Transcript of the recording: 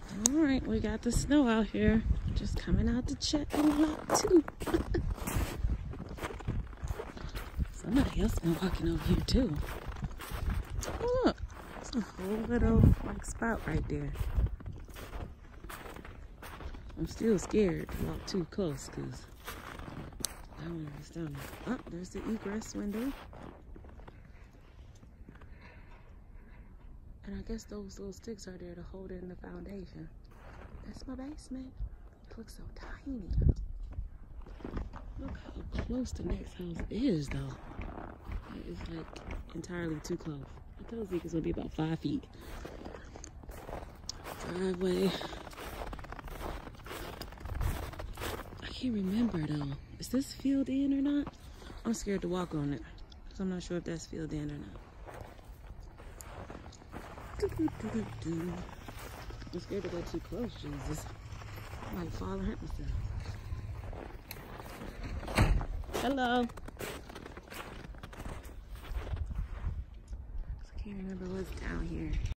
All right, we got the snow out here. Just coming out to check on lot 2. Somebody else been walking over here too. Oh, look, it's a whole little like spot right there. I'm still scared to walk too close because I don't understand. Oh, there's the egress window. And I guess those little sticks are there to hold it in the foundation. That's my basement. It looks so tiny. Look how close the next house is, though. It is like entirely too close. I told Zeke it's gonna be about 5 feet. Driveway. I can't remember though. Is this filled in or not? I'm scared to walk on it, so I'm not sure if that's filled in or not. I'm scared to go too close, Jesus. I might fall and hurt myself. Hello. I can't remember what's down here.